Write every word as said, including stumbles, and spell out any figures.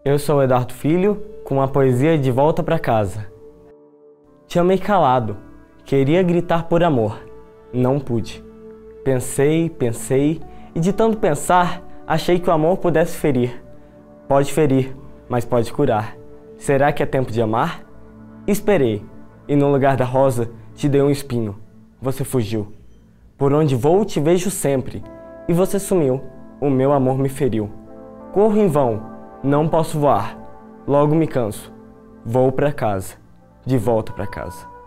Eu sou o Eduardo Filho, com a poesia De Volta Pra Casa. Te amei calado, queria gritar por amor, não pude. Pensei, pensei, e de tanto pensar, achei que o amor pudesse ferir. Pode ferir, mas pode curar. Será que é tempo de amar? Esperei, e no lugar da rosa, te dei um espinho. Você fugiu. Por onde vou, te vejo sempre, e você sumiu. O meu amor me feriu. Corro em vão, não posso voar. Logo me canso. Vou pra casa, de volta pra casa.